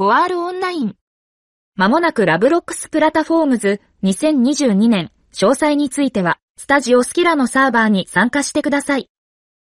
ボアールオンライン。 まもなくラブロックスプラタフォームズ2022年、詳細については、スタジオスキラのサーバーに参加してください。